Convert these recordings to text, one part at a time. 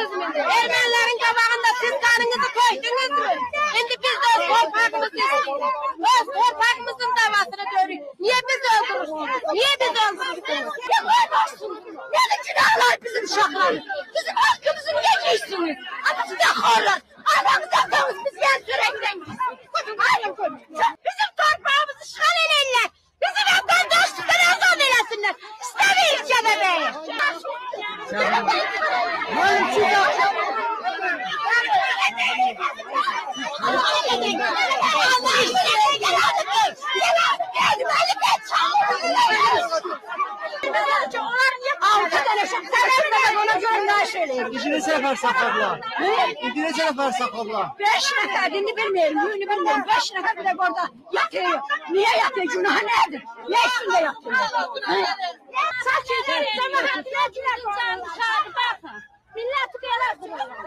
koydunuz mu? Ermenilerin kabağında siz kanınızı koydunuz mu? Şimdi biz de torpağımızı istiyoruz. Öz torpağımızın davasını görüyoruz. Niye biz öldürürsünüz? Niye biz öldürürsünüz? Ne koymazsınız? Ne de günahlar bizim uşaklarımız? Bizim hakkımızı niye giysiniz? Ama size horlar. Anamız atamız biz yer sürekli. Bizim torpağımızı işgal edenler. Bizim vatandaşlıktan azam eylesinler. İstemiyoruz ya bebeği. İkinci sefer sakallar. İkinci sefer sakallar. 5 nefer, şimdi bilmiyorum, yünü bilmiyorum. 5 nefer bile burada yatıyor. Niye yatıyor? Günah nedir? Ne üstünde yatıyor? Saçıdır, demokratiyacılar dışarı bakın. Millet kıyarlar.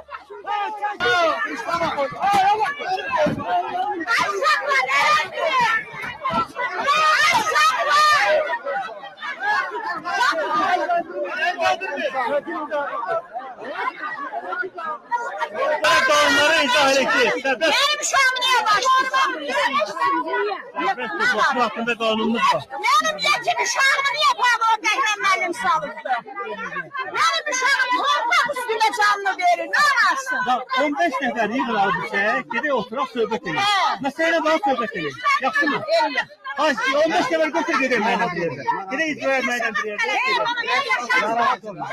Aşağılar, neresi? Dağınları izah edecek. Benim uşağımı niye Bu hakkında kanunumuz var. Benim yetim uşağımı niye pavor behrenmelim salıktı? Benim uşağım torpak üstünde canlı verir. Ne anlarsın? 15 nefer yığıl abisi. Gide oturak söhbət edin. Mesela bana söhbət edin. Yaxşı mı? Hayır, 15 nefer götür gidelim məndən bir yerdə. Gide izah etməkdən bir yerdə. Narahat olma.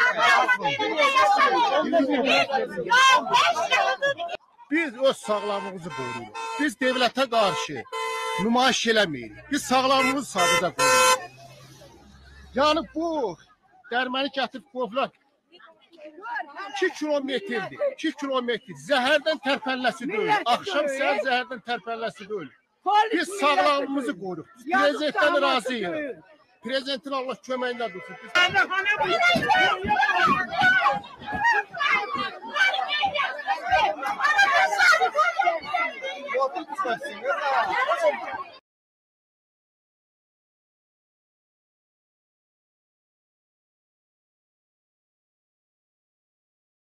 Biz öz sağlamlığımızı qoruyuruq. Biz devlətə qarşı nümayiş eləməyirik. Biz sağlamlığımızı sadəcə qoruyuruq. Yəni bu dərməni gətirib qoyublar 2 kilometrdir. 2 kilometr. Zəhərdən tərpənləsi deyil. Axşam səhər zəhərdən tərpənləsi deyil. Biz sağlamlığımızı qoruyuruq. Prezidentdən razıyıq. Prezidentin Allah köməyində dursun.